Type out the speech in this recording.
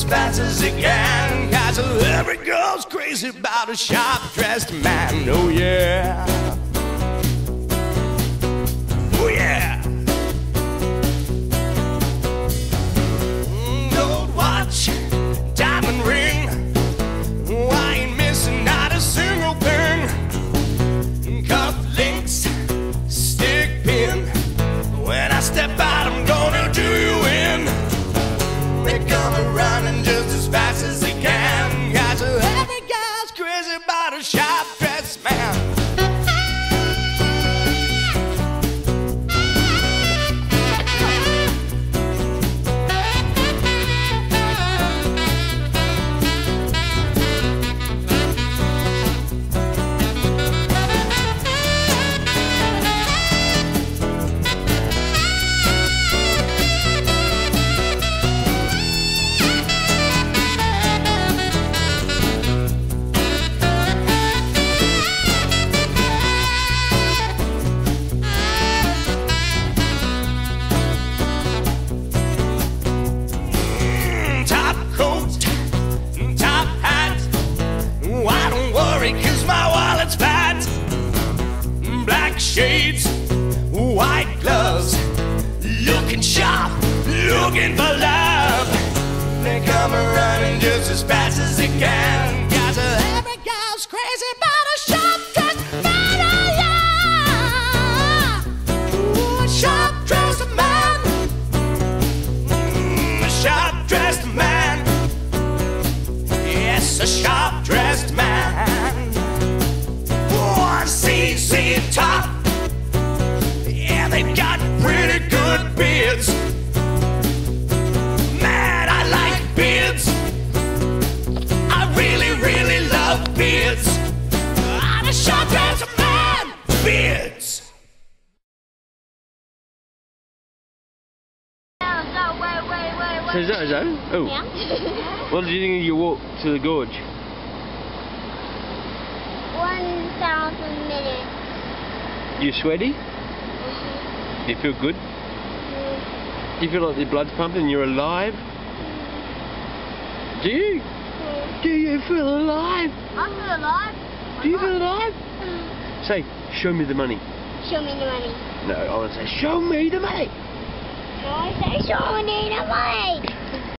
fast as he can. 'Cause every girl's crazy about a sharp-dressed man. Oh yeah. Oh yeah. Gold watch, diamond ring, I ain't missing not a single thing. Cufflinks, stick pin, when I step out I'm gonna do you in. They come running just as fast as they can. 'Cause every guy's crazy about a sharp-dressed man. Black shades, white gloves, looking sharp, looking for love. They come running just as fast as they can. 'Cause every girl's crazy about a sharp-dressed man. Oh yeah. Ooh, a sharp-dressed man. A sharp-dressed man. Yes, a sharp-dressed man. CC top, yeah, they've got pretty good beards. Man, I like beards. I really, really love beards. I'm a sharp-dressed man. Beards. So is that his own? Oh. Yeah. What did you think of your walk to the gorge? 1,000 minutes. You sweaty? You feel good? You feel like your blood's pumping and you're alive? Do you? Do you feel alive? I feel alive. Do you feel alive? Say, show me the money. Show me the money. No, I want to say, show me the money. I say, show me the money.